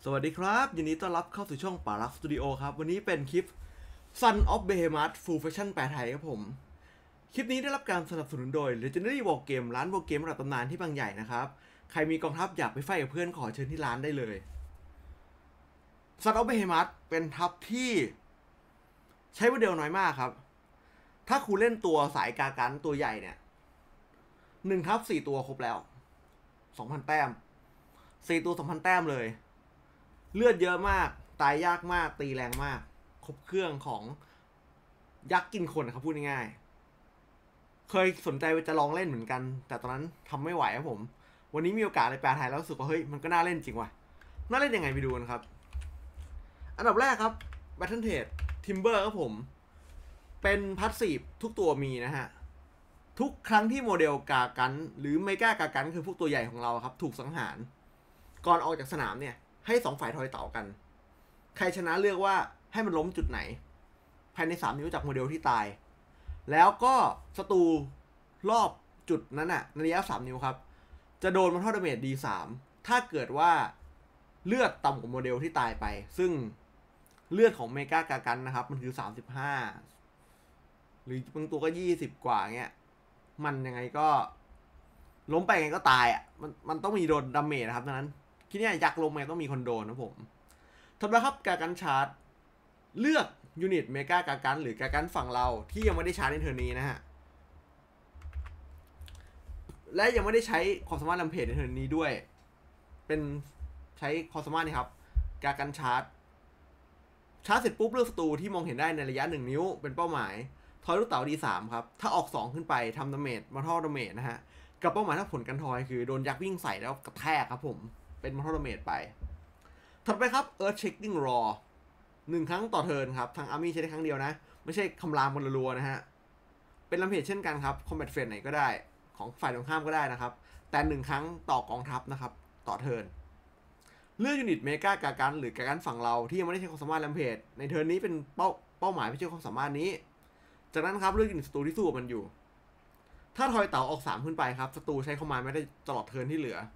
สวัสดีครับยินดีต้อนรับเข้าสู่ช่องป่ารักสตูดิโอครับวันนี้เป็นคลิป Son of Behemoth Full Version แปลไทยครับผมคลิปนี้ได้รับการสนับสนุนโดย Legendary War Game ร้าน War Game ระดับตำนานที่บางใหญ่นะครับใครมีกองทัพอยากไปไฟกับเพื่อนขอเชิญที่ร้านได้เลย Son of Behemoth เป็นทัพที่ใช้โมเดลน้อยมากครับถ้าคุณเล่นตัวสายกากันตัวใหญ่เนี่ย1/4ตัวครบแล้ว 2,000 แต้ม4 ตัว 2,000 แต้มเลยเลือดเยอะมากตายยากมากตีแรงมากครบเครื่องของยักษ์กินคนนะครับพูดง่ายๆเคยสนใจว่าจะลองเล่นเหมือนกันแต่ตอนนั้นทำไม่ไหวครับผมวันนี้มีโอกาสเลยแปลไทยแล้วรู้สึกว่าเฮ้ยมันก็น่าเล่นจริงว่ะน่าเล่นยังไงไปดูกันครับอันดับแรกครับ Battle Trade Timber ครับผมเป็นพาสซีฟทุกตัวมีนะฮะทุกครั้งที่โมเดลกากันหรือเมกากากันคือพวกตัวใหญ่ของเราครับถูกสังหารก่อนออกจากสนามเนี่ยให้2ฝ่ายทอยเต่ากันใครชนะเลือกว่าให้มันล้มจุดไหนภายใน3นิ้วจากโมเดลที่ตายแล้วก็ศัตรูรอบจุดนั้นน่ะในระยะ3นิ้วครับจะโดนมันเท่าดาเมจ D3 ถ้าเกิดว่าเลือดต่ำกว่าโมเดลที่ตายไปซึ่งเลือดของเมกากากันนะครับมันคือ35หรือบางตัวก็20กว่าเงี้ยมันยังไงก็ล้มไปยังไงก็ตายอ่ะมันต้องมีโดนดาเมจนะครับดังนั้นที่นี่ยักษ์ลงมาต้องมีคนโดนนะผมถัดมาครับกากันชาร์จเลือกยูนิตเมกากากันหรือกากันฝั่งเราที่ยังไม่ได้ชาร์จในเทอร์นี้นะฮะและยังไม่ได้ใช้ความสามารถลำเพจในเทอร์นี้ด้วยเป็นใช้ความสามารถนี่ครับกากันชาร์จเสร็จปุ๊บเลือกศัตรูที่มองเห็นได้ในระยะ1นิ้วเป็นเป้าหมายทอยลูกเต๋า D3 ครับถ้าออก2ขึ้นไปทำดาเมจมาเท่าดาเมจนะฮะกับเป้าหมายถ้าผลกันทอยคือโดนยักษ์วิ่งใส่แล้วกระแทกครับผมเป็นมาเท่าดาเมจไปถัดไปครับ Earth Shaking Raw 1 ครั้งต่อเทิร์นครับทางอาร์มี่ใช้ได้ครั้งเดียวนะไม่ใช่คำรามกันรัวๆนะฮะเป็นลำเพจเช่นกันครับ Combat Phase ไหนก็ได้ของฝ่ายตรงข้ามก็ได้นะครับแต่1 ครั้งต่อกองทัพนะครับต่อเทิร์นเลือกยูนิตเมกากากันหรือกากันฝั่งเราที่ยังไม่ได้ใช้ความสามารถลำเพจในเทิร์นนี้เป็นเป้าหมายไม่ใช่ความสามารถนี้จากนั้นครับเลือกยูนิตศัตรูที่สู้กับมันอยู่ถ้าทอยเต๋าออก3ขึ้นไปครับศัตรูใช้คอมมานด์ไม่ได้ตลอดเทิร์นที่เหลือ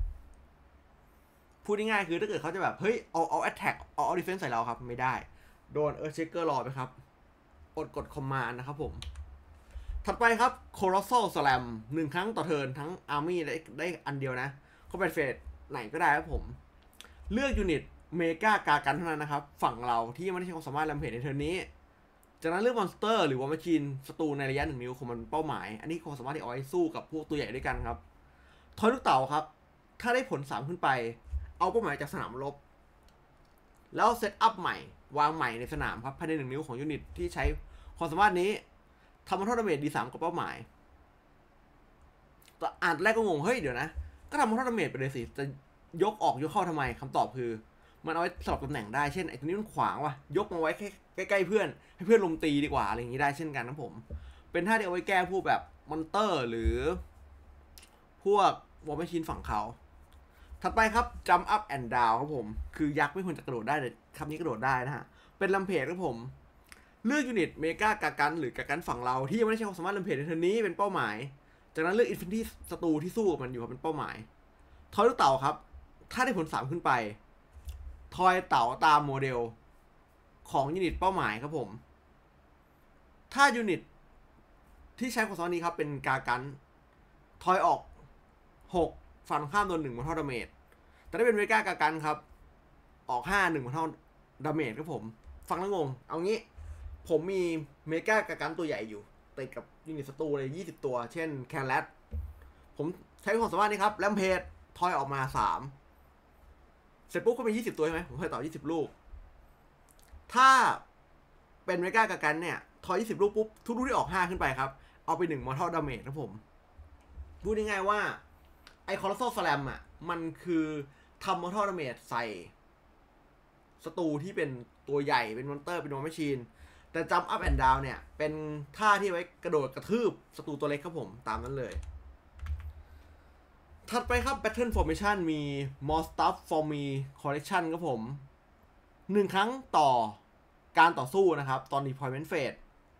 พูดง่ายๆคือถ้าเกิดเขาจะแบบเฮ้ยเอาแอตแทกเอาดีเฟนส์ใส่เราครับไม่ได้โดนเชคเกอร์รอไปครับอดกดคอมมานด์นะครับผมถัดไปครับ Colossal Slam 1 ครั้งต่อเทิร์นทั้งอาร์มี่ได้อันเดียวนะเขาเป็นเฟสไหนก็ได้ครับผมเลือกยูนิตเมกากากันเท่านั้นนะครับฝั่งเราที่ไม่ได้ใช้ความสามารถลำเพจในเทิร์นนี้จากนั้นเลือกมอนสเตอร์หรือวอร์มชีนศัตรูในระยะ1 นิ้วของมันเป้าหมายอันนี้ความสามารถที่เอาไว้สู้กับพวกตัวใหญ่ด้วยกันครับทอยลูกเต๋าครับถ้าได้ผล3ขึ้นไปเอาเป้าหมายจากสนามรบแล้วเซตอัพใหม่วางใหม่ในสนามครับภายใน1 นิ้วของยูนิตที่ใช้ความสามารถนี้ทำมันเท่าดาเมจ D3 กับเป้าหมายอ่านแรกก็งงเฮ้ยเดี๋ยวนะก็ทำมันเท่าดาเมจไปเลยสิจะยกออกยกเข้าทำไมคำตอบคือมันเอาไว้สลับตำแหน่งได้เช่นไอ้ตัวนี้มันขวางว่ะยกมาไว้ใกล้ๆเพื่อนให้เพื่อนลุมตีดีกว่าอะไรอย่างนี้ได้เช่นกันนะผมเป็นท่าที่เอาไว้แก้พวกแบบมอนเตอร์หรือพวกวอร์มชีนฝั่งเขาถัดไปครับ Jump Up and Down ครับผมคือยักษ์ไม่ควรจะกระโดดได้แต่คำนี้กระโดดได้นะฮะเป็นลำเพจครับผมเลือกยูนิตเมกากากันหรือกากันฝั่งเราที่ยังไม่ได้ใช้ความสามารถลำเพจในเทอร์นี้เป็นเป้าหมายจากนั้นเลือกอินฟินิตี้ศัตรูที่สู้กับมันอยู่เป็นเป้าหมายทอยลูกเต่าครับถ้าได้ผล3ขึ้นไปทอยเต่าตามโมเดลของยูนิตเป้าหมายครับผมถ้ายูนิตที่ใช้ความสามารถนี้ครับเป็นกากันทอยออก6ฝั่งข้ามโดน1 มาเท่าดาเมจแต่ถ้าเป็นเมกากากันครับออก5 1 มาเท่าดาเมจครับผมฟังแล้วงงเอางี้ผมมีเมกากากันตัวใหญ่อยู่ติดกับยูนิตศัตรูเลย20 ตัวเช่นแคลเลตผมใช้ความสามารถนี้ครับแลมเพจทอยออกมา3เสร็จปุ๊บก็เป็น20 ตัวใช่ไหมผมทอยต่อ20 ลูกถ้าเป็นเมกากากันเนี่ยทอย20 ลูกปุ๊บทุกลูกที่ออก5ขึ้นไปครับเอาไป1 มาเท่าดาเมจครับผมพูดง่ายๆว่าไอคอร์โซสแลมอ่ะมันคือทำมอเตอร์ดาเมจใส่ศัตรูที่เป็นตัวใหญ่เป็นมอนเตอร์เป็นวอร์มชีนแต่จัมป์อัพแอนด์ดาวน์เนี่ยเป็นท่าที่ไว้กระโดดกระทืบศัตรูตัวเล็กครับผมตามนั้นเลยถัดไปครับ Battle Formation มี More Stuff for Me Collection ครับผม1 ครั้งต่อการต่อสู้นะครับตอน Deployment Phase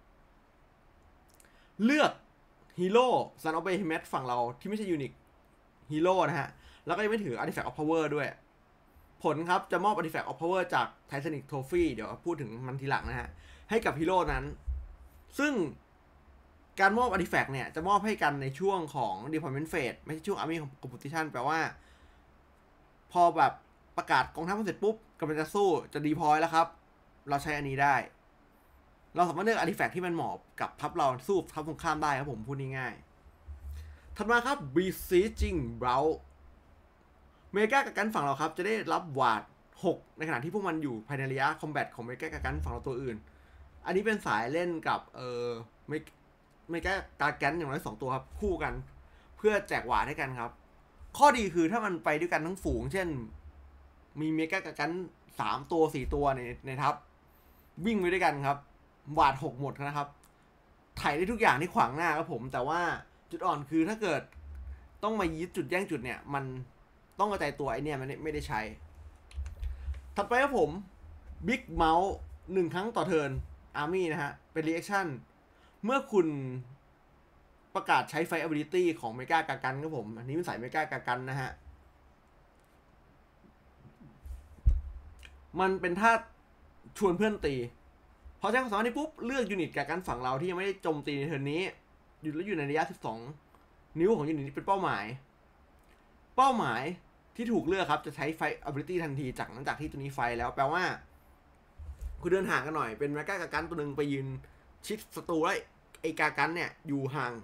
เลือกฮีโร่ Son of Behemoth ฝั่งเราที่ไม่ใช่ยูนิคฮีโร่นะฮะแล้วก็ยังไม่ถือ Artifact of Power ด้วยผลครับจะมอบ Artifact of Power จาก Titanic Trophy เดี๋ยวพูดถึงมันทีหลังนะฮะให้กับฮีโร่นั้นซึ่งการมอบ Artifact เนี่ยจะมอบให้กันในช่วงของ Deployment Phase ไม่ใช่ช่วง Army Competition แปลว่าพอแบบประกาศกองทัพเสร็จปุ๊บกำลังจะสู้จะดีพอยแล้วครับเราใช้อันนี้ได้เราสามารถเลือก Artifact ที่มันเหมาะกับทัพเราสู้ทัพสงครามได้ครับผมพูดง่ายๆถัดมาครับ Besieging Brow เมกากับกันฝั่งเราครับจะได้รับวาด6ในขณะที่พวกมันอยู่ภายในระยะคอมแบทของเมกากับกันฝั่งเราตัวอื่นอันนี้เป็นสายเล่นกับเมกากากันอย่างน้อย2ตัวครับคู่กันเพื่อแจกวาดให้กันครับข้อดีคือถ้ามันไปด้วยกันทั้งฝูงเช่นมีเมกากากัน3ตัว4ตัวในทัพวิ่งไปด้วยกันครับวาด6หมดนะครับไถ่ได้ทุกอย่างที่ขวางหน้าครับผมแต่ว่าจุดอ่อนคือถ้าเกิดต้องมายึดจุดแย่งจุดเนี่ยมันต้องกระจายตัวไอเนี่ยมันไม่ได้ใช้ถัดไปครับผมบิ๊กเมาส์1ครั้งต่อเทิร์นอาร์มี่นะฮะเป็นรีแอคชั่นเมื่อคุณประกาศใช้ไฟ ability ของเมกากากันครับผมอันนี้เป็นสายเมกากากันนะฮะมันเป็นท่าชวนเพื่อนตีพอใช้ความสามารถนี้ปุ๊บเลือกยูนิตกากันฝั่งเราที่ยังไม่ได้โจมตีในเทิร์นนี้อยู่ในระยะ12นิ้วของยูนิตนี้เป็นเป้าหมายที่ถูกเลือกครับจะใช้ไฟ ability ทันทีจากหลังจากที่ตัวนี้ไฟแล้วแปลว่าคุณเดินห่างกันหน่อยเป็นเมกากากันตัวหนึ่งไปยืนชิดศัตรูแล้วไอกากันเนี่ยอยู่ห่าง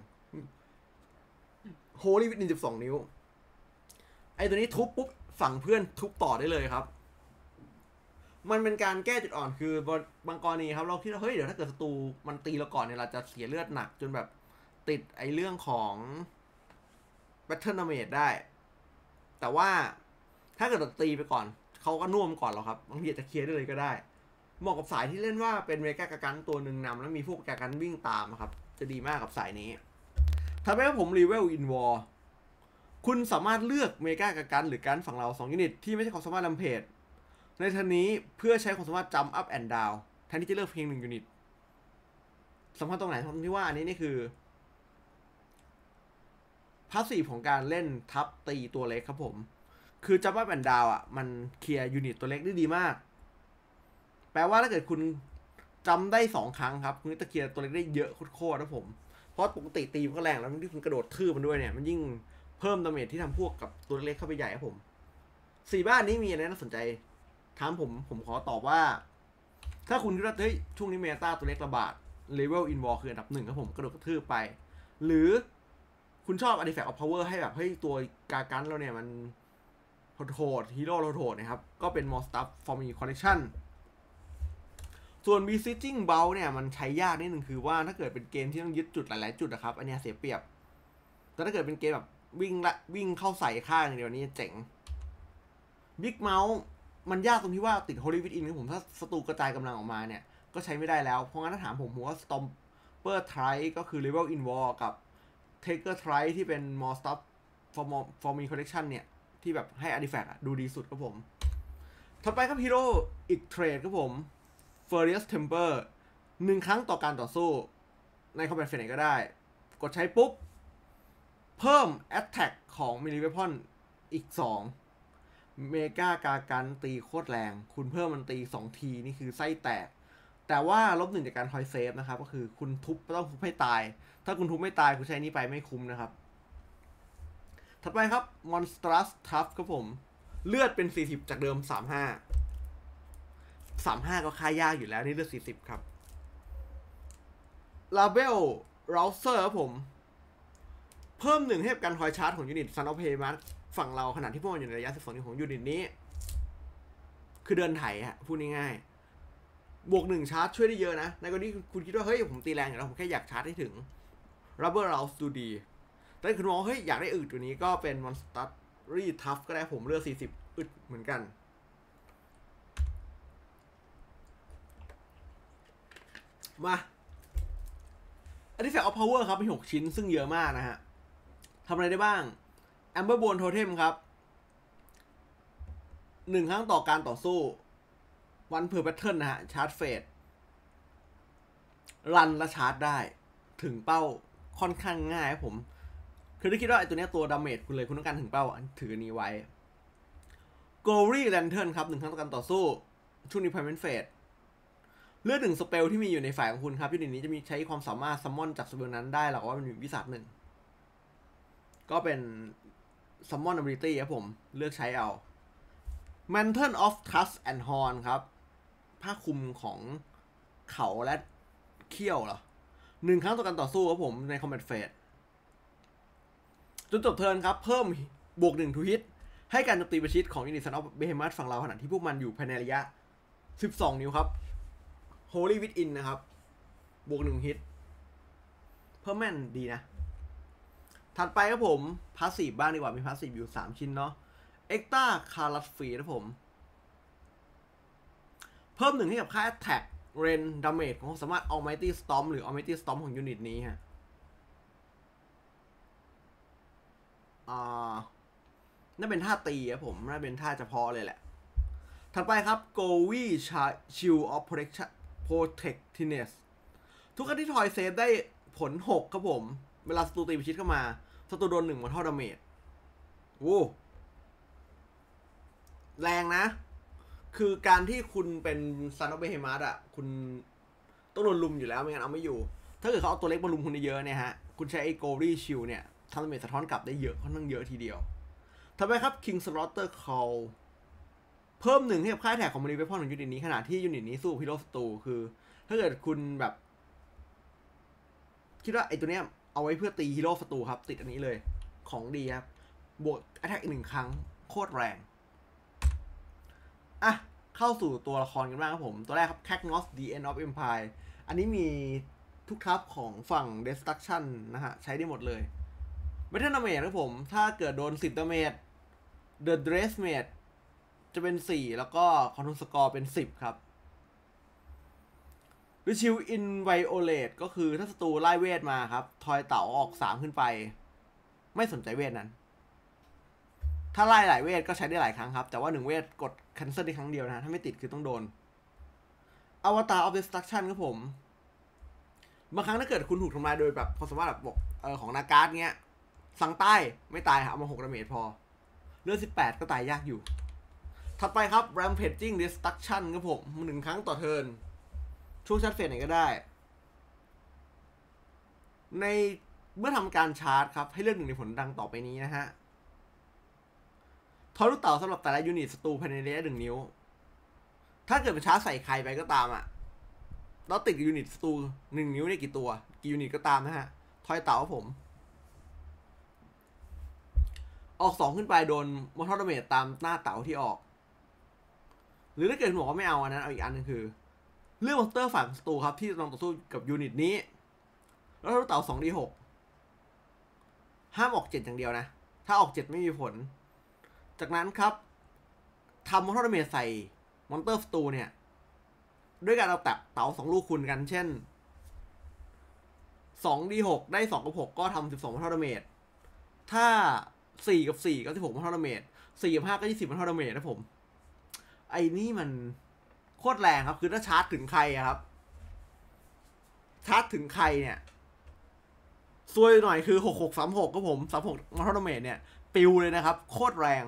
โฮลี่วิท12นิ้วไอตัวนี้ทุบปุ๊บฝั่งเพื่อนทุบต่อได้เลยครับมันเป็นการแก้จุดอ่อนคือบางกรณีครับเราคิดว่าเฮ้ยเดี๋ยวถ้าเกิดศัตรูมันตีเราก่อนเนี่ยเราจะเสียเลือดหนักจนแบบติดไอเรื่องของ Battle Damage ได้แต่ว่าถ้าเกิดเราตีไปก่อนเขาก็น่วมก่อนเราครับบางทีอาจจะเคลียร์ได้เลยก็ได้เหมาะกับสายที่เล่นว่าเป็นเมกากากันตัวหนึ่งนำแล้วมีพวกกากันวิ่งตามครับจะดีมากกับสายนี้ทำให้ผมรีเวลอินวอร์คุณสามารถเลือกเมกากากันหรือการฝั่งเรา2ยูนิตที่ไม่ใช่ความสามารถลำเพจในทันนี้เพื่อใช้ความสามารถจัมป์อัพแอนด์ดาวน์แทนที่จะเลือกเพียง1ยูนิตสำคัญตรงไหนตรงที่ว่าอันนี้นี่คือพาสซีฟของการเล่นทับตีตัวเล็กครับผมคือจัมป์อัพแอนด์ดาวน์อ่ะมันเคลียร์ยูนิตตัวเล็กได้ดีมากแปลว่าถ้าเกิดคุณจำได้2ครั้งครับคุณจะเคลียร์ตัวเล็กได้เยอะโคตรนะผมเพราะปกติตีมันก็แรงแล้วที่คุณกระโดดทืบมันด้วยเนี่ยมันยิ่งเพิ่มดาเมจที่ทำพวกกับตัวเล็กเข้าไปใหญ่ครับผม4บ้านนี้มีอะไรน่าสนใจถามผมขอตอบว่าถ้าคุณคิดว่าเฮ้ยช่วงนี้เมตาตัวเล็กระบาดเลเวลอินวอลคืออันดับ1ครับผมกระโดดกระทืบไปหรือคุณชอบ Artifact of Power ให้แบบเฮ้ยตัวกากันเราเนี่ยมันโหดฮีโร่โหดนะครับก็เป็น More Stuff for Me Collection ส่วน Besieging Bout เนี่ยมันใช้ยากนิดนึงคือว่าถ้าเกิดเป็นเกมที่ต้องยึดจุดหลายๆจุดนะครับอันนี้เสียเปรียบแต่ถ้าเกิดเป็นเกมแบบวิ่งเข้าใส่ข้างอย่างเดียวนี้เจ๋ง Big Mouse มันยากตรงที่ว่าติด Holy Within ของผมถ้าศัตรูกระจายกำลังออกมาเนี่ยก็ใช้ไม่ได้แล้วเพราะงั้นถ้าถามผมว่า Stomper Try ก็คือ Level in War กับ Taker Try ที่เป็น More Stuff for Me Collection เนี่ยที่แบบให้ Artifact ดูดีสุดครับผมถัดไปครับฮีโร่อีกเทรดครับผม Furious Temper 1ครั้งต่อการต่อสู้ใน Combat Phase ไหนก็ได้กดใช้ปุ๊บเพิ่ม Attack ของ Melee Weapon อีก2เมกากากันตีโคตรแรงคุณเพิ่มมันตี2ทีนี่คือไส้แตกแต่ว่า-1จากการทอยเซฟนะครับก็คือคุณทุบต้องทุบให้ตายถ้าคุณทุบไม่ตายคุณใช้นี้ไปไม่คุ้มนะครับถัดไปครับ Monstrous Tough ครับผมเลือดเป็น40จากเดิม35ก็ค่ายากอยู่แล้วนี่เลือด40ครับ Label Rouser ครับผมเพิ่ม1ให้กับการคอยชาร์จของยูนิต Son of Payment ฝั่งเราขณะที่พวกมันอยู่ในระยะ12นิ้วของยูนิตนี้คือเดินไถฮะพูดง่ายๆบวก1ชาร์จช่วยได้เยอะนะในกรณีคุณคิดว่าเฮ้ยผมตีแรงอยู่แล้วผมแค่อยากชาร์จให้ถึง Rubber Rouse ดูดีแต่คุณมองเฮ้ยอยากได้อึดตัวนี้ก็เป็น Monstrous Tough ก็ได้ผมเลือก40อึดเหมือนกันมา Artifact of Power ครับมี6ชิ้นซึ่งเยอะมากนะฮะทำอะไรได้บ้าง Amberbone Totem ครับ1ครั้งต่อการต่อสู้วันเพอร์แพทเทิร์นนะฮะชาร์จเฟสรันและชาร์จได้ถึงเป้าค่อนข้างง่ายครับผมคือถ้าคิดว่าไอ้ตัวนี้ตัวดาเมจคุณเลยคุณต้องการถึงเป้าถืออันนี้ไว้ Glory Lantern ครับ1 ครั้งต่อการต่อสู้ช่วงนี้ Payment Phase เลือด1 สเปลที่มีอยู่ในฝ่ายของคุณครับยูนิตนี้จะมีใช้ความสามารถซัมมอนจากสเปลนั้นได้หรอกว่ามันมีวิสัช1ก็เป็น Summon Ability ครับผมเลือกใช้เอา Mantle of Tusk and Horn ครับผ้าคลุมของเขาและเขี้ยวเหรอ1 ครั้งต่อการต่อสู้ครับผมใน Combat Phase จนจบเทิร์นครับเพิ่มบวก1 to hit ให้การโจมตีประชิดของยูนิต Son of Behemoth ฝั่งเราขณะที่พวกมันอยู่ภายในระยะ12 นิ้วครับ Holy Within นะครับบวก1 ฮิตเพิ่มแม่นดีนะถัดไปครับผมพาสซีฟบ้างดีกว่ามีพาสซีฟอยู่3 ชิ้นเนาะ Extra Card Free นะผมเพิ่ม1ให้กับค่า Attack Range Damage ของสามารถ Almighty Storm หรือ Almighty Storm ของยูนิตนี้ฮะน่าเป็นท่าตีครับผมน่าเป็นท่าเฉพาะเลยแหละถัดไปครับ Govi Shield of Protectiveness ทุกครั้งที่ทอยเซฟได้ผล6ครับผมเวลาศัตรูตีประชิดเข้ามาศัตรูโดน1 มาเท่าดาเมจโอ้แรงนะคือการที่คุณเป็น Son of Behemoth อ่ะคุณต้องโดนลุมอยู่แล้วไม่งั้นเอาไม่อยู่ถ้าเกิดเขาเอาตัวเล็กมาลุมคุณเยอะเนี่ยฮะคุณใช้ไอ้ Gory Shield เนี่ยทำดาเมจสะท้อนกลับได้เยอะค่อนข้างเยอะทีเดียวทำไมครับ King Slaughter Call เพิ่ม1ให้กับค่าแท็กของมอนิเวพอนของยูนิตนี้ขณะที่ยูนิตนี้สู้พิโรศัตรูคือถ้าเกิดคุณแบบคิดว่าไอ้ตัวเนี้ยเอาไว้เพื่อตีฮีโร่ศัตรูครับติดอันนี้เลยของดีครับบวก attack อีก1 ครั้งโคตรแรงอ่ะเข้าสู่ตัวละครกันบ้างครับผมตัวแรกครับ Cagnos The End of Empire อันนี้มีทุกทัพของฝั่ง Destruction นะฮะใช้ได้หมดเลยไม่ใช่ดาเมจครับผมถ้าเกิดโดน10 ดาเมจ The Dress Mate จะเป็น4แล้วก็คอนโทรลสกอร์เป็น10ครับหรือชิลอินไวโอเลตก็คือถ้าศัตรูไล่เวทมาครับทอยเต๋าออก3ขึ้นไปไม่สนใจเวทนั้นถ้าไล่หลายเวทก็ใช้ได้หลายครั้งครับแต่ว่า1 เวทกด cancel ได้ครั้งเดียวนะถ้าไม่ติดคือต้องโดนอวตารออฟเดสตรัคชั่นครับผมบางครั้งถ้าเกิดคุณถูกทำลายโดยแบบความสามารถแบบบอกของนาการ์ดเงี้ยสั่งใต้ไม่ตายครับเอามา6 ดาเมจพอเลือด18ก็ตายยากอยู่ถัดไปครับ Rampaging Destruction ครับผม1 ครั้งต่อเทิร์นช่วงชาร์จเฟสไหนก็ได้ในเมื่อทำการชาร์จครับให้เลือก1 ในผลดังต่อไปนี้นะฮะทอยลูกเต๋าสำหรับแต่ละยูนิตศัตรูภายในระยะ1 นิ้วถ้าเกิดไปชาร์จใส่ใครไปก็ตามอ่ะแล้วติดกับยูนิตศัตรู1 นิ้วเนี่ยกี่ตัวกี่ยูนิตก็ตามนะฮะทอยเต๋าผมออก2ขึ้นไปโดนมอเตอร์ดาเมจตามหน้าเต๋าที่ออกหรือถ้าเกิดบอกว่าไม่เอาอันนั้นเอาอีกอันนึงคือเลือกมอนสเตอร์ฝั่งศัตรูครับที่ต้องต่อสู้กับยูนิตนี้แล้วลูกเต๋า 2d6 ห้ามออก7อย่างเดียวนะถ้าออก7ไม่มีผลจากนั้นครับทำมอนเตอร์ดาเมจใส่มอนเตอร์ศัตรูเนี่ยด้วยการเอาแตะเต๋า2 ลูกคูณกันเช่น 2d6 ได้2กับ6ก็ทำ12มอนเตอร์ดาเมจถ้า4กับ4ก็16มอนเตอร์ดาเมจ4กับ5ก็20มอนเตอร์ดาเมจนะผมไอ้นี่มันโคตรแรงครับคือถ้าชาร์จถึงใครอะครับชาร์จถึงใครเนี่ยซวยหน่อยคือ6636ก็ผม36มอเตอร์ดาเมจเนี่ยปิวเลยนะครับโคตรแรง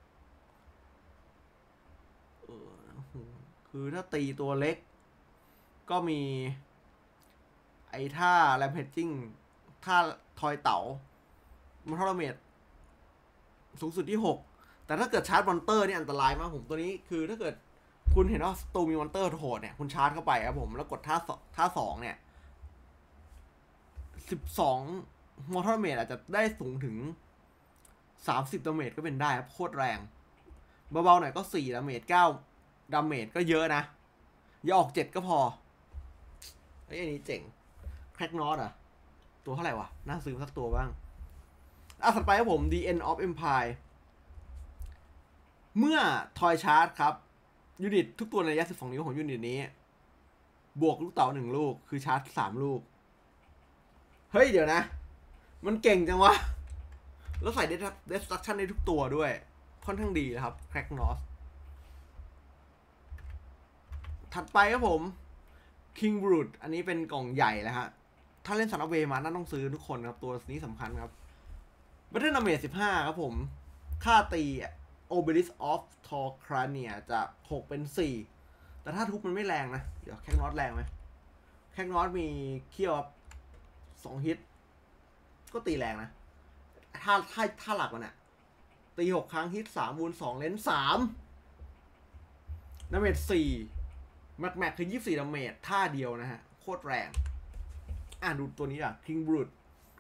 คือถ้าตีตัวเล็กก็มีไอ้ท่า Rampaging ท่าทอยเต๋ามอเตอร์ดาเมจสูงสุดที่6แต่ถ้าเกิดชาร์จมอนเตอร์นี่อันตรายมากผมตัวนี้คือถ้าเกิดคุณเห็นว่าตัวมีมอนเตอร์โหดเนี่ยคุณชาร์จเข้าไปครับผมแล้วกดท่า2เนี่ย12มอเตอร์เมจอาจจะได้สูงถึง30 ดาเมจก็เป็นได้ครับโคตรแรงเบาๆหน่อยก็4 ดาเมจ9 ดาเมจก็เยอะนะอย่าออก7ก็พอไอ้อันนี้เจ๋งแคร็กนอตอ่ะตัวเท่าไหร่วะน่าซื้อสักตัวบ้างถัดไปครับผม The End of Empire เมื่อทอยชาร์จครับยูนิตทุกตัวในระยะ12 นิ้วของยูนิตนี้บวกลูกเต๋า1 ลูกคือชาร์จ3 ลูกเฮ้ยเดี๋ยวนะมันเก่งจังวะแล้วใส่ Destruction ได้ทุกตัวด้วยค่อนข้างดีนะครับ Cracknos ถัดไปครับผม King Brood อันนี้เป็นกล่องใหญ่แล้วฮะถ้าเล่น Son of Behemoth มาน่าต้องซื้อทุกคนครับตัวนี้สำคัญครับ Battle Damage 15ครับผมค่าตี Obelisk of Torcrania จะ6เป็น4แต่ถ้าทุบมันไม่แรงนะเดี๋ยวแค่น็อตแรงไหมแค่น็อตมีเคี่ยว2ฮิตก็ตีแรงนะถ้าหลักมันอะตี6ครั้งฮิต3วูล2เลนส์3ดาเมจ4แม็กคือ24ดาเมจท่าเดียวนะฮะโคตรแรงดูตัวนี้อ่ะ King Brute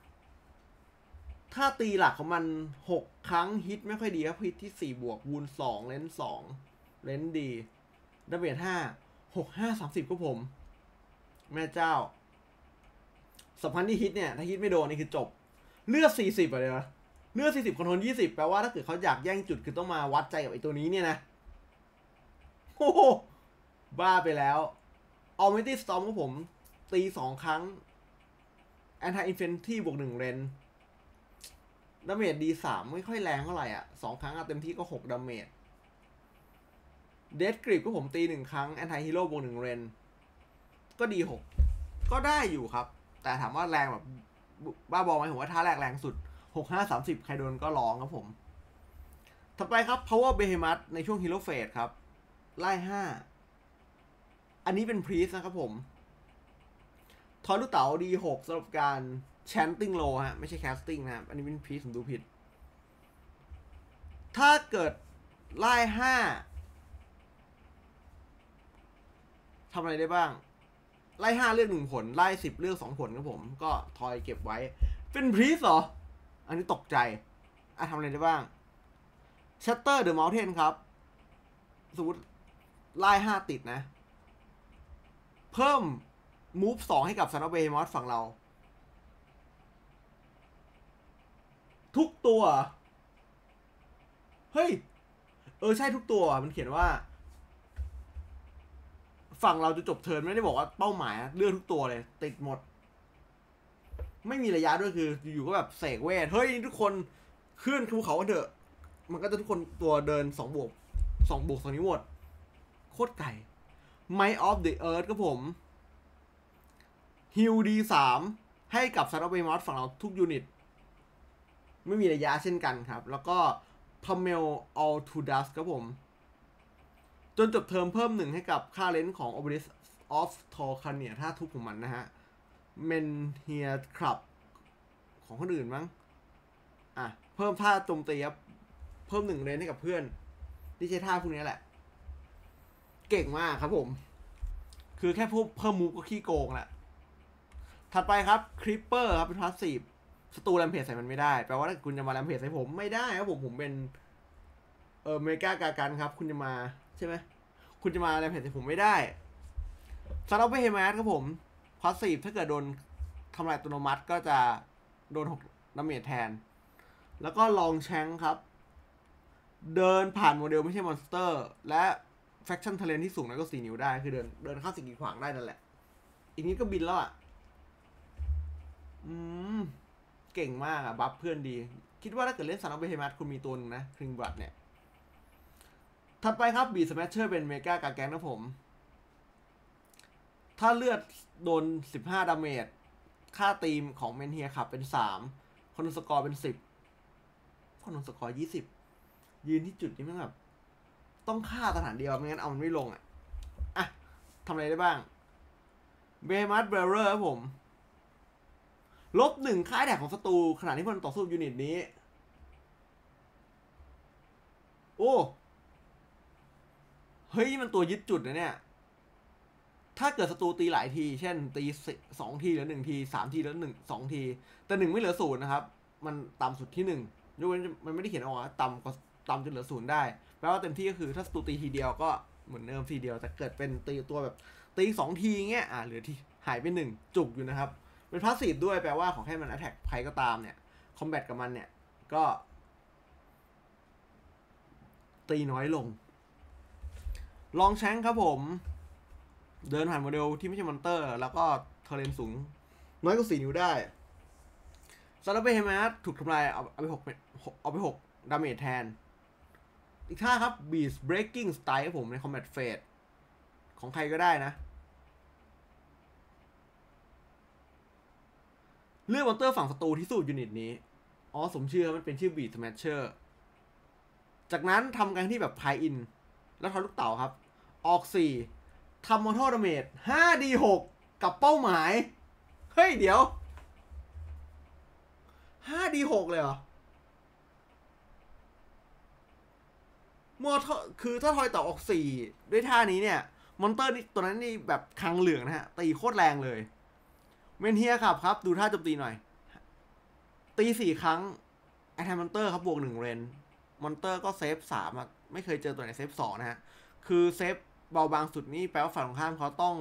ถ้าตีหลักของมัน6ครั้งฮิตไม่ค่อยดีครับฮิตที่4บวกวูล2เลนส์2เลนส์ดีดาเมจ5 6 5 30ก็ผมแม่เจ้าสำคัญที่ฮิตเนี่ยถ้าฮิตไม่โดนนี่คือจบเลือด40อะไรวะเลือด40คอนโทรล20แปลว่าถ้าเกิดเขาอยากแย่งจุดคือต้องมาวัดใจกับไอ้ตัวนี้เนี่ยนะโอ้โหบ้าไปแล้ว Almighty Storm ของผมตี2ครั้ง Anti Infantry บวก1เรนดาเมจดี3ไม่ค่อยแรงเท่าไหร่อ่ะ2ครั้งเต็มที่ก็6ดาเมจ Death Grip ก็ผมตี1ครั้ง Anti Hero บวก1เรนก็ดี6ก็ได้อยู่ครับแต่ถามว่าแรงแบบบ้าบอไหมผมว่าท่าแรกแรงสุด6 5 30ใครโดนก็ร้องครับผมถัดไปครับ Power Behemoth ในช่วง Hero Phase ครับไล่5อันนี้เป็น Priest นะครับผมทอยลูกเต๋า D6 สำหรับการ Chanting Low ฮะไม่ใช่ Casting นะครับอันนี้เป็น Priest ผมดูผิดถ้าเกิดไล่5ทำอะไรได้บ้างไล่5เลือก1ผลไล่10เลือก2ผลครับผมก็ทอยเก็บไว้เป็น Priest เหรออันนี้ตกใจทำอะไรได้บ้าง Shatter the Mountain ครับสมมติไล่5ติดนะเพิ่ม move 2ให้กับ Son of Behemoth ฝั่งเราทุกตัวเฮ้ยใช่ทุกตัวมันเขียนว่าฝั่งเราจะจบเทิร์นไม่ได้บอกว่าเป้าหมายเลือกทุกตัวเลยติดหมดไม่มีระยะด้วยคืออยู่ก็แบบเสกเวทเฮ้ยทุกคนขึ้นภูเขากันเถอะมันก็จะทุกคนตัวเดิน2 บวก2นี้หมดโคตรไก่ Might of the Earth ก็ผมฮิลดี3ให้กับ Son of Behemoth ฝั่งเราทุกยูนิตไม่มีระยะเช่นกันครับแล้วก็ Pummel All to Dust ครับผมจนจบเทอมเพิ่ม1ให้กับค่าเลนส์ของ Obelisk of Torcrania ถ้าทุบของมันนะฮะ Menhir Club ของคนอื่นมั้งเพิ่มท่าโจมตีครับเพิ่ม1เลนให้กับเพื่อนที่ใช้ท่าพวกนี้แหละเก่งมากครับผมคือแค่เพิ่มมูฟก็ขี้โกงแหละถัดไปครับ Creeper ครับเป็นพาสซีฟศัตรูแรมเพจใส่มันไม่ได้แปลว่าถ้าคุณจะมาแรมเพจใส่ผมไม่ได้ครับผมเป็นเมกากากันครับคุณจะมาใช่ไหมคุณจะมาแรมเพจใส่ผมไม่ได้ซาร์ลเบเฮมาสครับผมพาสซีฟถ้าเกิดโดนทำลายอัตโนมัติก็จะโดน6ดาเมจแทนแล้วก็ลองแชงครับเดินผ่านโมเดลไม่ใช่มอนสเตอร์และแฟคชั่นเทเลนที่สูงนั้นก็4 นิ้วได้คือเดินเข้าสิ่งกีดขวางได้นั่นแหละอีกนี้ก็บินแล้วเก่งมากบัฟเพื่อนดีคิดว่าถ้าเกิดเล่นซาร์เบเฮมาสคุณมีตัวนึงนะคริงบัตเนี่ยถัดไปครับบีสแมชเชอร์เป็นเมกากาแกงนะผมถ้าเลือดโดน15ดาเมจค่าตีมของเมนเฮียขับเป็น3คอนสกอร์เป็น10คอนสกอร์20ยืนที่จุดนี้มันแบบต้องฆ่าสถานเดียวไม่งั้นเอามันไม่ลงทำอะไรได้บ้างเบมัสเบรเรอร์ครับผม-1ค่าแดกของศัตรูขณะที่มันต่อสู้ยูนิตนี้โอ้เฮ้ยมันตัวยึดจุดนะเนี่ยถ้าเกิดศัตรูตีหลายทีเช่นตี2ทีเหลือ1ที3ทีเหลือ2ทีแต่1ไม่เหลือ0นะครับมันต่ำสุดที่1ยกเว้นมันไม่ได้เขียนออกว่าต่ำจนเหลือ0ได้แปลว่าเต็มที่ก็คือถ้าศัตรูตีทีเดียวก็เหมือนเดิมทีเดียวแต่เกิดเป็นตีตัวแบบตี2ทีเงี้ยเหลือที่หายไป1จุกอยู่นะครับเป็นพาสซีฟด้วยแปลว่าขอให้มันแอทแทคใครก็ตามเนี่ยคอมแบทกับมันเนี่ยก็ตีน้อยลงลองแชงครับผมเดินผ่านโมเดลที่ไม่ใช่มอนเตอร์แล้วก็เทอร์เรนสูงน้อยกว่า4 นิ้วได้ซาร์เบเฮมาสถูกทำลายเอาไป6ดาเมจแทนอีกท่าครับ Beast Breaking Style ครับผมใน Combat Phase ของใครก็ได้นะเลือกมอนเตอร์ฝั่งศัตรูที่สู้ยูนิตนี้สมชื่อมันเป็นชื่อ Beast Smasher จากนั้นทำการที่แบบพายอินแล้วทอยลูกเต๋าครับออก4ทำมอร์ทัลดาเมจ 5d6 กับเป้าหมายเฮ้ยเดี๋ยว 5d6 เลยเหรอมอร์ทัลคือถ้าทอยเต๋าออก4ด้วยท่านี้เนี่ยมอนเตอร์นี่ตัวนั้นนี่แบบคลังเหลืองนะฮะตีโคตรแรงเลยเมนเฮียครับดูท่าโจมตีหน่อยตี4 ครั้งไอแทนมอนเตอร์ครับบวก1 เรนมอนเตอร์ก็เซฟ3อ่ะไม่เคยเจอตัวไหนเซฟ2นะฮะคือเซฟเบาบางสุดนี่แปลว่าฝั่งตรงข้ามเขาต้อง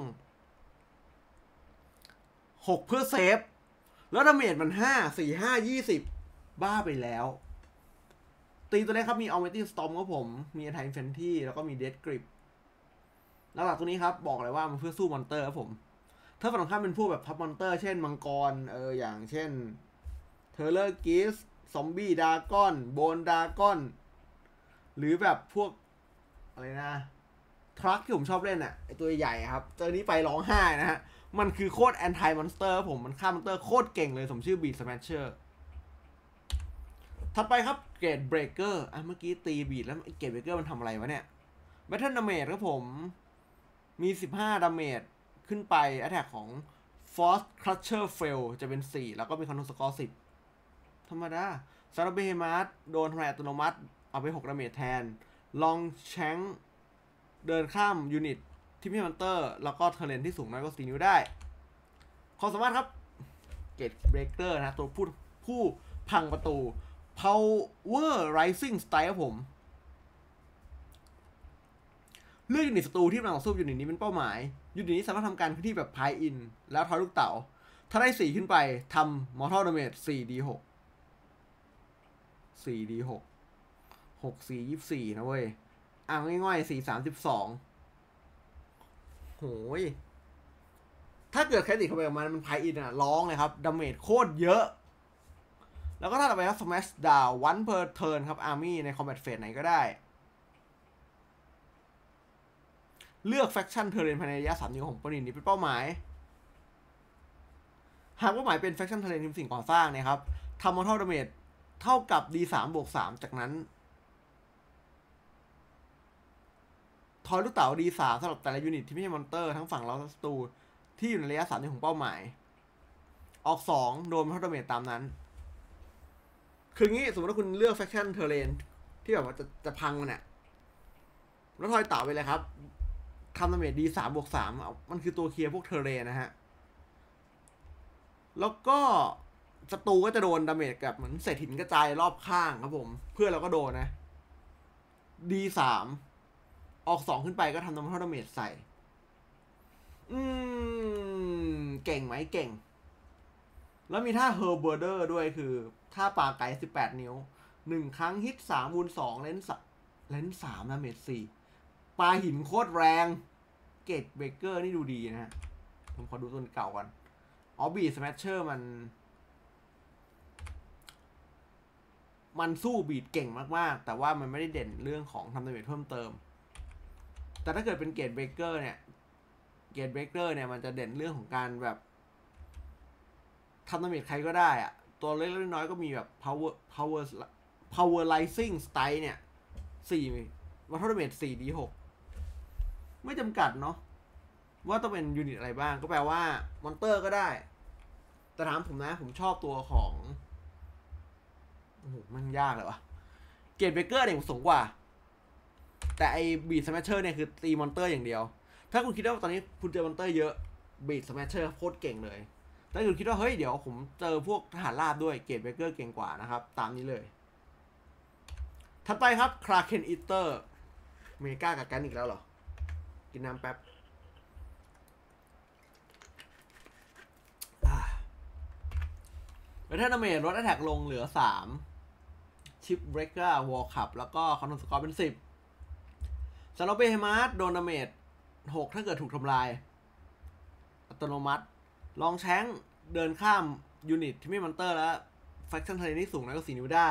6เพื่อเซฟแล้วดาเมจมัน5 4 5 20บ้าไปแล้วตีตัวนี้ครับมี Almighty Storm ครับผมมี Anti Infantry แล้วก็มี Death Grip แล้วหลักตัวนี้ครับบอกเลยว่ามันเพื่อสู้มอนเตอร์ครับผมถ้าฝั่งตรงข้ามเป็นพวกแบบพับมอนเตอร์เช่นมังกรอย่างเช่นเทเลอร์กิสซอมบี้ดากอนโบนดากอนหรือแบบพวกอะไรนะทรัคที่ผมชอบเล่นอ่ะไอตัวใหญ่ครับเจอนี้ไปร้องไห้นะฮะมันคือโคตรแอนตี้มอนสเตอร์ผมมันฆ่ามอนสเตอร์โคตรเก่งเลยสมชื่อบีทสแมชเชอร์ถัดไปครับเกรดเบรกเกอร์เมื่อกี้ตีบีทแล้วเกรดเบรกเกอร์มันทำอะไรวะเนี่ยแบทเทิลดาเมจครับผมมี15 ดาเมจขึ้นไปแอตแทกของ Force Crusher Fail จะเป็น4แล้วก็มีคอนโทรลสกอร์10ธรรมดาซาร์เบฮมาร์โดนทำลายอัตโนมัติเอาไป6 ดาเมจแทนลองแชงเดินข้ามยูนิตที่มีมอนเตอร์แล้วก็เทอร์เรนที่สูงน้อยกว่า4 นิ้วได้ความสามารถครับเกตเบรกเกอร์นะตัวผู้พังประตู Power Rising Style ครับผมเลือกยูนิตศัตรูที่กำลังต่อสู้ยูนิตนี้เป็นเป้าหมายยูนิตนี้สามารถทำการเคลื่อนที่แบบพายอินแล้วทอยลูกเต๋าถ้าได้4ขึ้นไปทำ Mortal Damage 4d6 4d6 6 4 24นะเว้ยง่ายๆ4 32โหยถ้าเกิดแคดิตเข้าไปกับมันพายอินอะร้องเลยครับดาเมจโคตรเยอะแล้วก็ถ้าต่อไปครับ Smash Down one per turn ครับ Army ใน Combat Phase ไหนก็ได้เลือกแฟคชั่นเทอร์เรนภายในระยะ3 นิ้วของปรินนี้เป็นเป้าหมายหากเป้าหมายเป็นแฟคชั่นเทอร์เรนทีมสิ่งก่อสร้างนะครับทำมอร์ทัลดาเมจเท่ากับ D3 บวก 3จากนั้นทอยลูกเต๋า D3 สำหรับแต่ละยูนิตที่ไม่ใช่มอนเตอร์ทั้งฝั่งเราและศัตรูที่อยู่ในระยะ3 นิ้วของเป้าหมายออก2โดนมอร์ทัลดาเมจตามนั้นคืองี้สมมติว่าคุณเลือกแฟคชั่นเทอร์เรนที่แบบว่าจะพังมันเนี่ยแล้วทอยเต๋าไปเลยครับทำดาเมจ D3 บวก 3มันคือตัวเคลียร์พวกเทอร์เรนนะฮะแล้วก็ศัตรูก็จะโดนดาเมจกับเหมือนเศษหินกระจายรอบข้างครับผมเพื่อนเราก็โดนนะ D3 ออก2ขึ้นไปก็ทำน้ำเท่าดาเมจใส่เก่งไหมเก่งแล้วมีท่า Herberder ด้วยคือท่าปลาไก่18 นิ้ว1 ครั้งฮิต3วูล2เลนส์3ดาเมจ4ปลาหินโคตรแรงเกตเบเกอร์นี่ดูดีนะฮะผมขอดูตัวเก่าก่อนบีสแมชเชอร์มันสู้บีดเก่งมากๆแต่ว่ามันไม่ได้เด่นเรื่องของทำดาเมจเพิ่มเติมแต่ถ้าเกิดเป็นเกตเบเกอร์เนี่ยมันจะเด่นเรื่องของการแบบทำดาเมจใครก็ได้อะตัวเล็กๆน้อยๆก็มีแบบ powerizing style เนี่ย4วัตถุดาเมจ 4d6 ไม่จำกัดเนาะว่าต้องเป็นยูนิตอะไรบ้างก็แปลว่ามอนเตอร์ก็ได้แต่ถามผมนะผมชอบตัวของโอ้โหมันยากเลยวะเกตเบเกอร์เนี่ยสูงกว่าแต่ไอบีทสแมชเชอร์เนี่ยคือตีมอนเตอร์อย่างเดียวถ้าคุณคิดว่าตอนนี้คุณเจอมอนเตอร์เยอะบีทสแมชเชอร์โคตรเก่งเลยถ้าคุณคิดว่าเฮ้ยเดี๋ยวผมเจอพวกทหารราบด้วยเกตเบเกอร์เก่งกว่านะครับตามนี้เลยถัดไปครับคราเคนอีเตอร์เมกากับกันอีกแล้วเหรอกินน้ำแป๊บเวทดาเมจลดแอทแทกลงเหลือ3ชิปเบรกเกอร์วอลคัพแล้วก็คอนโทรลสกอร์เป็น10สำหรับเบเฮมาร์โดนดาเมจ6ถ้าเกิดถูกทำลายอัตโนมัติลองแชงเดินข้ามยูนิตที่ไม่มอนเตอร์แล้วแฟคชั่นเทอร์เรนที่สูงน้อยกว่า4 นิ้วได้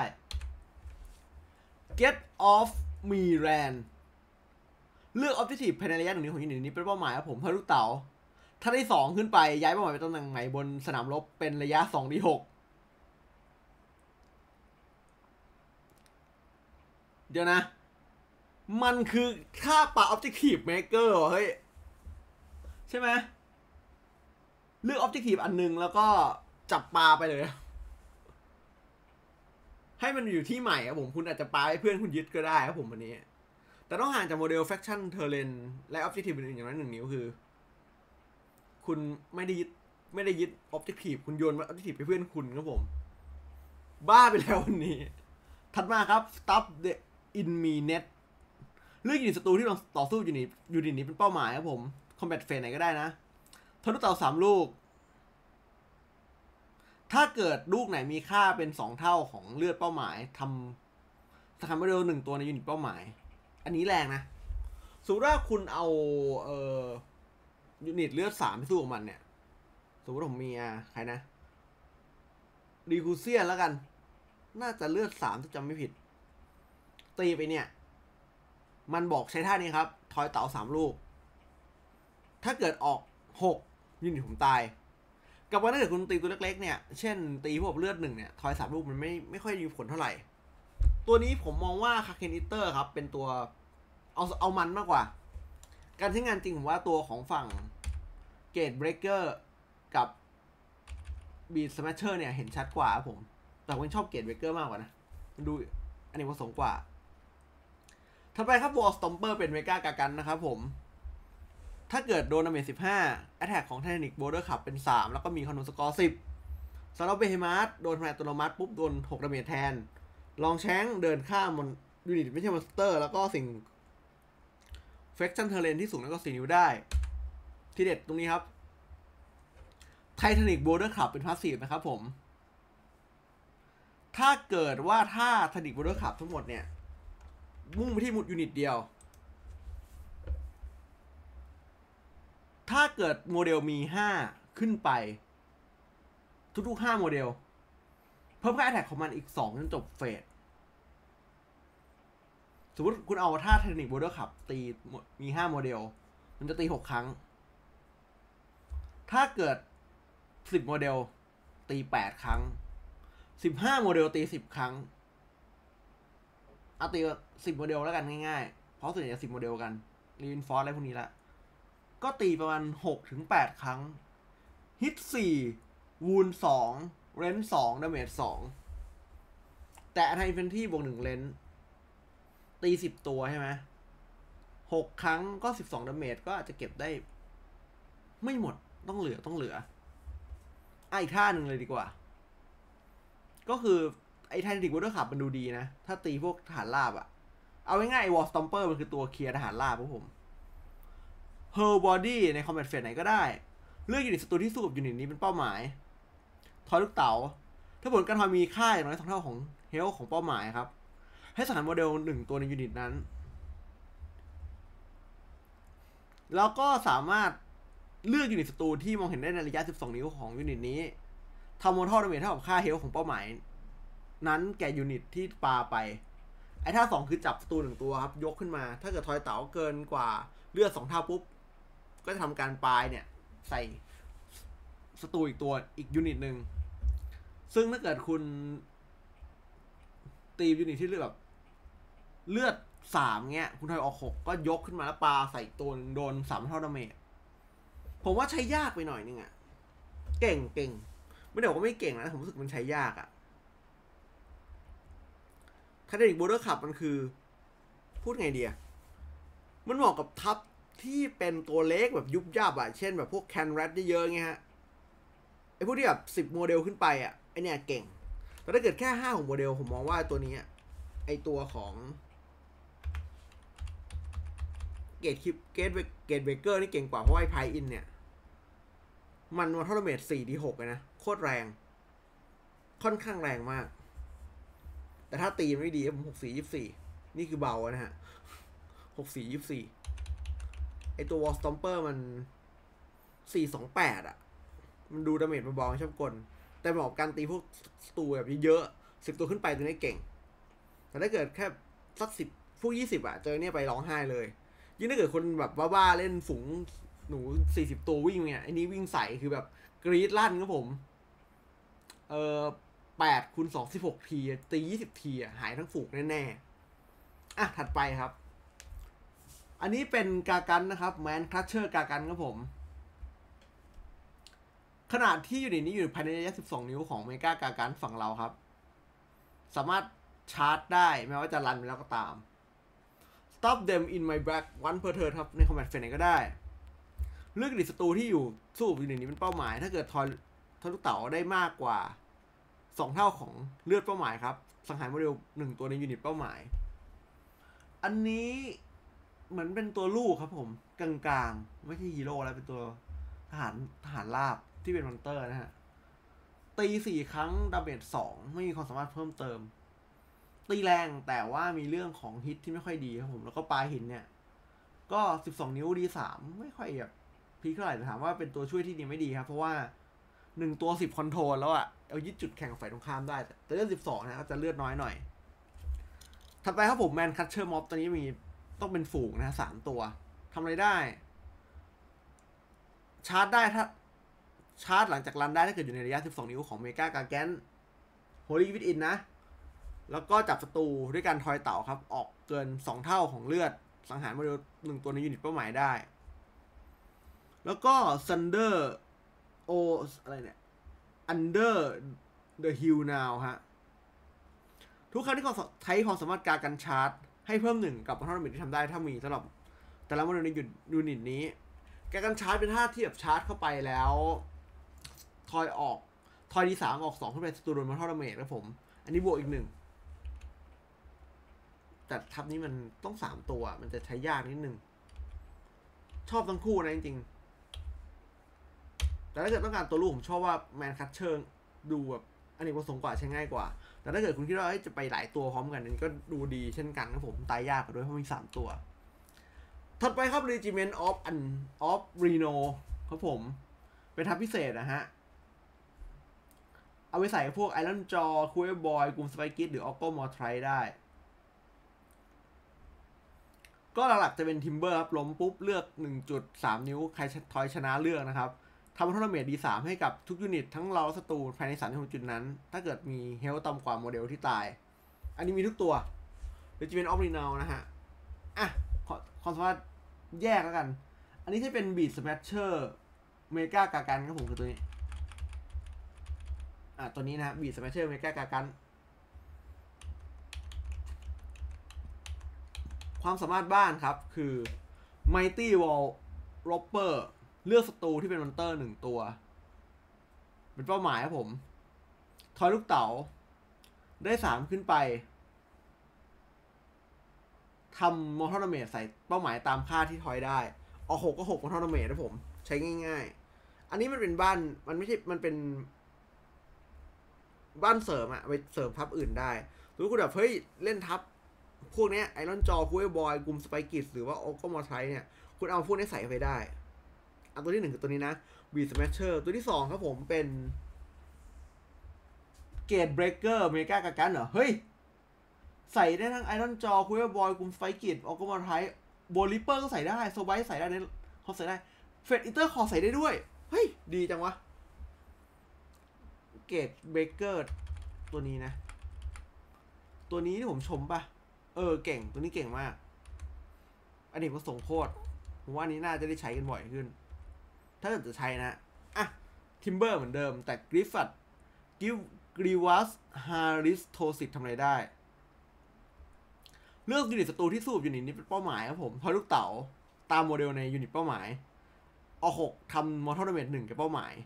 Get off Miran เลือก Objective ภายในระยะ1 นิ้วของยูนิตนี้เป็นเป้าหมายครับผมเพื่อลูกเต๋าถ้าได้2ขึ้นไปย้ายเป้าหมายไปตำแหน่งไหนบนสนามรบเป็นระยะ 2d6 เดี๋ยวนะ มันคือค่าปลา Objective Maker เหรอเฮ้ย ใช่ไหมเลือก Objective อันนึงแล้วก็จับปลาไปเลย ให้มันอยู่ที่ใหม่ครับผมคุณอาจจะปลาให้เพื่อนคุณยึดก็ได้ครับผมวันนี้ แต่ต้องห่างจากโมเดล Faction Terrain และ Objective อื่นๆอย่างนั้น1 นิ้วคือ คุณไม่ได้ยึด Objective คุณโยน Objective ไปเพื่อนคุณครับผม บ้าไปแล้ววันนี้ ถัดมาครับ Stop the Enemy Net เลือกยูนิตศัตรูที่เราต่อสู้ยูนิตนี้เป็นเป้าหมายครับผม Combat Phase ไหนก็ได้นะทะลุเต่า3 ลูก ถ้าเกิดลูกไหนมีค่าเป็น2 เท่าของเลือดเป้าหมายทำสถานโมเดล1 ตัวในยูนิตเป้าหมาย อันนี้แรงนะสมมติว่าคุณเอายูนิตเลือด3ไปสู้กับมันเนี่ยสมมติผมมีใครนะดีคูเซียนแล้วกันน่าจะเลือด3ถ้าจำไม่ผิดตีไปเนี่ยมันบอกใช้ท่านี้ครับทอยเต่า3 ลูกถ้าเกิดออก6ยูนิตผมตายกับว่าถ้าเกิดคุณตีตัวเล็กๆเนี่ยเช่นตีพวกเลือด1เนี่ยทอย3 ลูกมันไม่ค่อยมีผลเท่าไหร่ตัวนี้ผมมองว่าคาเคนอิเตอร์ครับเป็นตัวเอามันมากกว่าการใช้งานจริงผมว่าตัวของฝั่งเกตเบรกเกอร์กับบีทสแมชเชอร์เนี่ยเห็นชัดกว่าผมแต่ผมชอบเกตเบรกเกอร์มากกว่านะมันดูอันนี้ผสมกว่าถัดไปครับวอลสตอมเปอร์เป็นเมกากากันนะครับผมถ้าเกิดโดนดาเมจ15 Attack ของไททานิกโบลเดอร์ขับเป็น3แล้วก็มีคอนโทรลสกอร์10สำหรับเบเฮมาร์โดนทำลายอัตโนมัติปุ๊บโดน6 ดาเมจแทนลองแช้งเดินข้ามมันยูนิตไม่ใช่มอนสเตอร์แล้วก็สิ่งเฟคชั่นเทเลนที่สูงแล้วก็4 นิ้วได้ที่เด็ดตรงนี้ครับไททานิกโบลเดอร์ขับเป็นพาสซีฟนะครับผมถ้าเกิดว่าถ้าไททานิกโบลเดอร์ขับทั้งหมดเนี่ยมุ่งไปที่ยูนิตเดียวถ้าเกิดโมเดลมี5ขึ้นไปทุกๆ5 โมเดลเพิ่มค่า Attack ของมันอีก2จนจบเฟสสมมติคุณเอาท่าเทคนิคโบลเดอร์ขับตีมี5 โมเดลมันจะตี6 ครั้งถ้าเกิด10 โมเดลตี8 ครั้ง15 โมเดลตี10 ครั้งเอาตี10 โมเดลแล้วกันง่ายๆเพราะส่วนใหญ่จะ10 โมเดลกันรีวินฟอร์สอะไรพวกนี้ละก็ตีประมาณ6 ถึง 8 ครั้งฮิต4วูน2เรน2ดาเมจ2แต่ไทเฟนที่บวก1เลนตี10 ตัวใช่ไหม6 ครั้งก็12 ดาเมจก็อาจจะเก็บได้ไม่หมดต้องเหลืออีกท่าหนึ่งเลยดีกว่าก็คือไอ้ไททานิกโบลเดอร์ขับมันดูดีนะถ้าตีพวกทหารราบอะเอาง่ายๆไอ้วอลสตอมเปอร์มันคือตัวเคลียร์ทหารราบครับผมเฮอร์บอดี้ในคอมแบทเฟสไหนก็ได้เลือกยูนิตศัตรูที่สู้กับยูนิตนี้เป็นเป้าหมายทอยลูกเต๋าถ้าผลการทอยมีค่าอย่างน้อย2 เท่าของเฮลของเป้าหมายครับให้สถานโมเดล1 ตัวในยูนิตนั้นแล้วก็สามารถเลือกยูนิตศัตรูที่มองเห็นได้ในระยะ12 นิ้วของยูนิตนี้ทำโมทัลดาเมจเท่ากับค่าเฮลของเป้าหมายนั้นแก่ยูนิตที่ปาไปไอ้ท่า2คือจับศัตรู1 ตัวครับยกขึ้นมาถ้าเกิดทอยเต๋าเกินกว่าเลือด2 เท่าปุ๊บก็จะทำการปลายเนี่ยใส่ศัตรูอีกตัวอีกยูนิตหนึ่งซึ่งถ้าเกิดคุณตียูนิตที่เลือดแบบเลือด3เงี้ยคุณทอยออก6ก็ยกขึ้นมาแล้วปาใส่ตัวนึงโดน3 เท่าดาเมจผมว่าใช้ยากไปหน่อยนึงอะเก่งไม่ได้บอกว่าไม่เก่งนะผมรู้สึกมันใช้ยากอะไททานิกโบลเดอร์ขับมันคือพูดไงเดียมันเหมาะกับทัพที่เป็นตัวเล็กแบบยุบยับอะเช่นแบบพวกแคนแรดเยอะๆไงฮะไอพวกที่แบบ10 โมเดลขึ้นไปอะไอเนี่ยเก่งแต่ถ้าเกิดแค่5 ของโมเดลผมมองว่าตัวนี้ไอตัวของเกตเบรกเกอร์นี่เก่งกว่าเพราะว่าไอไพอินเนี่ยมันวัตถุดาเมจ4d6เลยนะโคตรแรงค่อนข้างแรงมากแต่ถ้าตีไม่ดีผม64 24นี่คือเบานะฮะ64 24ไอตัววอลสตอมเปอร์มัน428อะมันดูดาเมจเบาๆชอบกลแต่เหมาะกับการตีพวกสตูแบบเยอะ10 ตัวขึ้นไปตัวนี้เก่งแต่ถ้าเกิดแค่สัก10 พวก20อะเจอเนี่ยไปร้องไห้เลยยิ่งถ้าเกิดคนแบบบ้าๆเล่นฝูงหนู40 ตัววิ่งเนี่ยไอ้นี้วิ่งใส่คือแบบกรี๊ดลั่นครับผม8 คูณ 2 16 ทีตี20 ทีหายทั้งฝูงแน่ถัดไปครับอันนี้เป็นกากันนะครับแมนคลัชเชอร์กากันครับผมขนาดที่ยูนิตนี้อยู่ภายในระยะ12 นิ้วของเมกากากันฝั่งเราครับสามารถชาร์จได้แม้ว่าจะรันไปแล้วก็ตาม stop them in my back one per turn ครับในคอมแบทเฟสไหนก็ได้เลือกดิศัตรูที่อยู่สู้ยูนิตนี้เป็นเป้าหมายถ้าเกิดทอยลูกเต๋าได้มากกว่า2 เท่าของเลือดเป้าหมายครับสังหารโมเดล1 ตัวในยูนิตเป้าหมายอันนี้เหมือนเป็นตัวลูกครับผมกลางๆไม่ใช่ฮีโร่แล้วเป็นตัวทหารราบที่เป็นมอนเตอร์นะฮะตี4 ครั้งดาเมจ2ไม่มีความสามารถเพิ่มเติมตีแรงแต่ว่ามีเรื่องของฮิตที่ไม่ค่อยดีครับผมแล้วก็ปลาหินเนี่ยก็12 นิ้วดี3ไม่ค่อยแบบพีคเท่าไหร่แต่ถามว่าเป็นตัวช่วยที่ดีไม่ดีครับเพราะว่า1 ตัว10 คอนโทรลแล้วเอายึดจุดแข่งฝ่ายตรงข้ามได้แต่เลือด12นะก็จะเลือดน้อยหน่อยถัดไปครับผมแมนคัตเชอร์ม็อบตอนนี้มีต้องเป็นฝูงนะ3 ตัวทำอะไรได้ชาร์จได้ถ้าชาร์จหลังจากรันได้ถ้าเกิดอยู่ในระยะ12 นิ้วของเมกากาแกนโฮลี่วิดอินนะแล้วก็จับศัตรูด้วยการทอยเต่าครับออกเกิน2 เท่าของเลือดสังหารโมเดล1 ตัวในยูนิตเป้าหมายได้แล้วก็ Thunder อะไรเนี่ย Under the Hill Now ฮะทุกครั้งที่เขาใช้ความสามารถการกันชาร์จให้เพิ่ม1กับมอนเตอร์เมทที่ทำได้ถ้ามีสำหรับแต่ละโมเดลในยูนิตนี้การกันชาร์จเป็นท่าที่แบบชาร์จเข้าไปแล้วทอยดี3ออก2ขึ้นไปสตูโดนมอนเตอร์เมทครับผมอันนี้บวกอีก1แต่ทับนี้มันต้อง3 ตัวมันจะใช้ยากนิดนึงชอบทั้งคู่นะจริงๆแต่ถ้าเกิดต้องการตัวลูกผมชอบว่าแมนคัตเชอร์ดูแบบอันนี้ประสงค์กว่าใช้ง่ายกว่าแต่ถ้าเกิดคุณคิดว่าจะไปหลายตัวพร้อมกันนี่ก็ดูดีเช่นกันครับผมตายยากกว่าด้วยเพราะมี3 ตัวถัดไปครับ Regiment of Reno ครับผมเป็นทัพพิเศษนะฮะเอาไปใส่พวก Iron Jaw คูเออบอยกลุ่มสไปกิสหรือออกโกมอร์ไทรได้ก็หลักๆจะเป็นทิมเบอร์ครับล้มปุ๊บเลือก 1.3 นิ้วใครทอยชนะเลือกนะครับทำทัวร์เมทดี3ให้กับทุกยูนิตทั้งเราศัตรูภายใน3 จุดนั้นถ้าเกิดมีเฮลต่ำกว่าโมเดลที่ตายอันนี้มีทุกตัว Regiment of Reno นะฮะความสามารถแยกแล้วกันอันนี้จะเป็น Beat Smasher เมกากากันครับผมคือตัวนี้ตัวนี้นะ Beat Smasher เมกากากันความสามารถบ้านครับคือ Mighty Wall Robber เลือกศัตรูที่เป็นมอนเตอร์1 ตัวเป็นเป้าหมายครับผมทอยลูกเต๋าได้3ขึ้นไปทำมอร์ทัลเมทใส่เป้าหมายตามค่าที่ทอยได้ออก6ก็6มอร์ทัลเมทนะผมใช้ง่ายๆอันนี้มันเป็นบ้านมันไม่ใช่มันเป็นบ้านเสริมไปเสริมทัพอื่นได้หรือคุณแบบเฮ้ยเล่นทัพพวกนี้ไอรอนจอคูเอบอยกลุ่มสไปกิสหรือว่าโอโกมอไทเนี่ยคุณเอาพวกนี้ใส่ไปได้ตัวที่1คือตัวนี้นะบีสแมชเชอร์ตัวที่2ครับผมเป็นเกตเบรกเกอร์เมกากากันเหรอเฮ้ยใส่ได้ทั้งไอรอนจอคูเอบอยกลุ่มสไปกิสโอโกมอไทโบลิเปอร์ก็ใส่ได้โซไบใส่ได้เขาใส่ได้เฟดอินเตอร์คอใส่ได้ด้วยเฮ้ยดีจังวะเกตเบรกเกอร์ตัวนี้นะตัวนี้ที่ผมชมป่ะเก่งตัวนี้เก่งมากอันนี้ประสงค์โคตรผมว่านี้น่าจะได้ใช้กันบ่อยขึ้นถ้าเกิดจะใช้นะทิมเบอร์เหมือนเดิมแต่กริวัสฮาริสโทสิตทำอะไรได้เลือกยูนิตศัตรูที่สู้ยูนิตนี้เป็นเป้าหมายครับผมทอยลูกเต๋าตามโมเดลในยูนิตเป้าหมายเอา6ทำมอร์ทัลดาเมจ1กับเป้าหมาย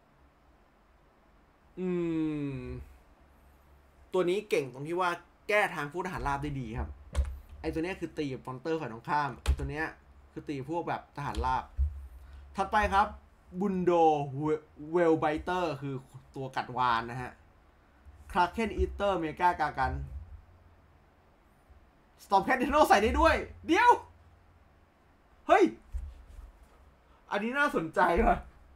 ตัวนี้เก่งตรงที่ว่าแก้ทางผู้ทหารราบได้ดีครับไอตัวนี้คือตีกับมอนเตอร์ฝ่ายตรงข้ามไอตัวนี้คือตีพวกแบบทหารราบถัดไปครับบุนโดเวลไบเตอร์คือตัวกัดวานนะฮะคราเคนอีเตอร์เมกากากันสตอมแคทเดโนใส่ได้ด้วยเดี๋ยวเฮ้ยอันนี้น่าสนใจว่ะ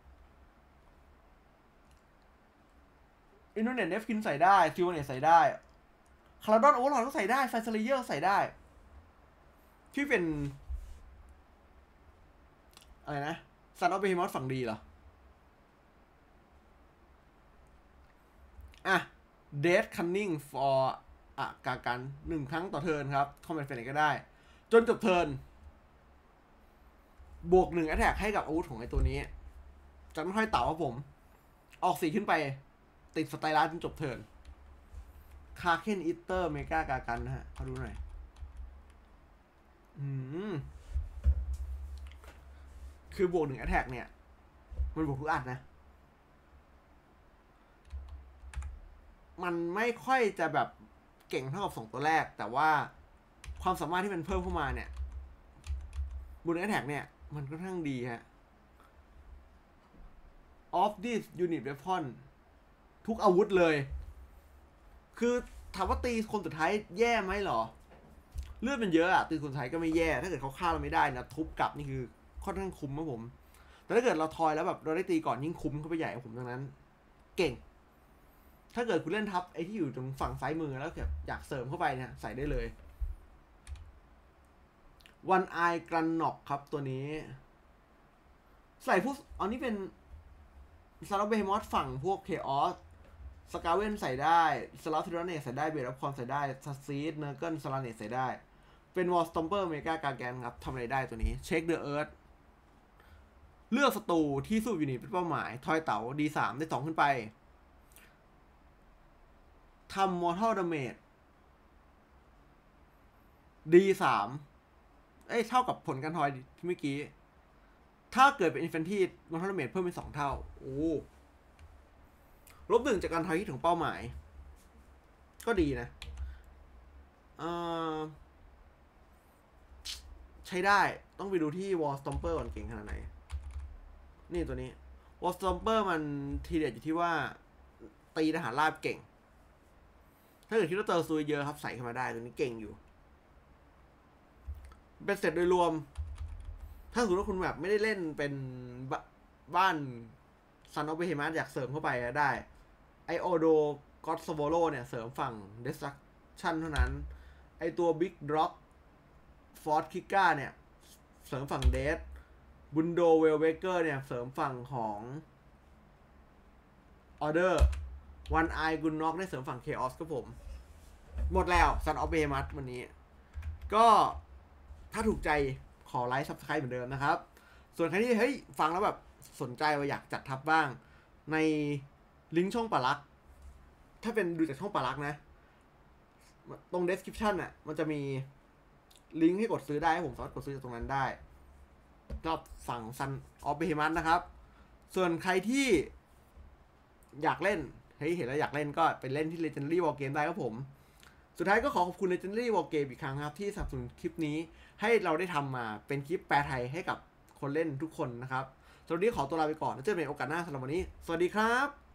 อินโนเน็ตเนฟกินใส่ได้ซิวเน็ตใส่ได้คาราดอนโอเวอร์ลอร์ดก็ใส่ได้ไฟเซเลเยอร์ใส่ได้ที่เป็นอะไรนะซันออฟเบฮิมอสฝั่งดีเหรอDeath Cunning for กากัน1 ครั้งต่อเทิร์นครับคอมเมนต์เฟนก็ได้จนจบเทิร์นบวก1 attack ให้กับอาวุธของไอตัวนี้จากนั้นห้อยเต่าครับผมออก4ขึ้นไปติดสไตลัสจนจบเทิร์นคาเคนอิเตอร์เมกากากันนะฮะเขาดูหน่อยคือบวก1 attack เนี่ยมันบวกทุกอันนะมันไม่ค่อยจะแบบเก่งเท่ากับ2 ตัวแรกแต่ว่าความสามารถที่มันเพิ่มเข้ามาเนี่ยบวก1 attack เนี่ยมันค่อนข้างดีฮะ of this unit weapon ทุกอาวุธเลยคือถามว่าตีคนสุดท้ายแย่ไหมหรอเลือดมันเยอะอะตีคนสุดท้ายก็ไม่แย่ถ้าเกิดเขาฆ่าเราไม่ได้นะทุบกลับนี่คือค่อนข้างคุ้มครับผมแต่ถ้าเกิดเราทอยแล้วแบบเราได้ตีก่อนยิ่งคุ้มเข้าไปใหญ่ผมดังนั้นเก่งถ้าเกิดคุณเล่นทับไอ้ที่อยู่ตรงฝั่งซ้ายมือแล้วแบบอยากเสริมเข้าไปเนี่ยใส่ได้เลยวันไอกันน็อกครับตัวนี้ใส่พวกอันนี้เป็นซาร์เบฮมอสฝั่งพวกเคออสสกาเวนใส่ได้สลอตทิรเนสใส่ได้เบรดคอนใส่ได้ซัสซีดเนอร์เกิลสลาเนสใส่ได้เป็นวอลสตอมเปอร์เมกากาแกนครับทำอะไรได้ตัวนี้เช็คเดอะเอิร์ธเลือกศัตรูที่สู้ยูนิตเป็นเป้าหมายทอยเต๋า D3 ได้2ขึ้นไปทำมอร์ทัลดาเมจ D3 เท่ากับผลการทอยที่เมื่อกี้ถ้าเกิดเป็นอินแฟนทีมอร์ทัลดาเมจเพิ่มเป็น2 เท่าโอ้-1จากการทอยที่ถึงเป้าหมายก็ดีนะใช้ได้ต้องไปดูที่ Wall Stomper ก่อนเก่งขนาดไหนนี่ตัวนี้ Wall Stomper มันทีเด็ดอยู่ที่ว่าตีทหารราบเก่งถ้าเกิดคิดว่าเตอร์ซุยเยอะครับใส่เข้ามาได้ตัวนี้เก่งอยู่เป็นเสร็จโดยรวมถ้าสมมติว่าคุณแบบไม่ได้เล่นเป็นบ้านซันออฟเบเฮมัสอยากเสริมเข้าไปได้ไอโอโดก็อดสโวโลเนี่ยเสริมฝั่ง Destruction เท่านั้นไอตัวบิ๊กดร็อกฟอร์ดคิก้าเนี่ยเสริมฝั่งเดสบุนโดเวลเบเกอร์เนี่ยเสริมฝั่งของออเดอร์วันไอกุนน็อกได้เสริมฝั่งเคออสครับผมหมดแล้วซันออฟเบมัสวันนี้ก็ถ้าถูกใจขอไลค์ซับสไครป์เหมือนเดิมนะครับส่วนใครที่ฟังแล้วแบบสนใจว่าอยากจัดทับบ้างในลิงก์ช่องปาลักถ้าเป็นดูจากช่องปาลักนะตรง description อ่ะมันจะมีลิงก์ให้กดซื้อได้ให้ผมสามารถกดซื้อจากตรงนั้นได้ก็ฝั่งซันออฟเบมัสนะครับส่วนใครที่อยากเล่นเห็นแล้วอยากเล่นก็ไปเล่นที่ Legendary War Game ได้ครับผมสุดท้ายก็ขอขอบคุณ Legendary War Game อีกครั้งครับที่สนับสนุนคลิปนี้ให้เราได้ทำมาเป็นคลิปแปลไทยให้กับคนเล่นทุกคนนะครับสำหรับวันนี้ขอตัวลาไปก่อนแล้วเจอกันในโอกาสหน้าสำหรับวันนี้สวัสดีครับ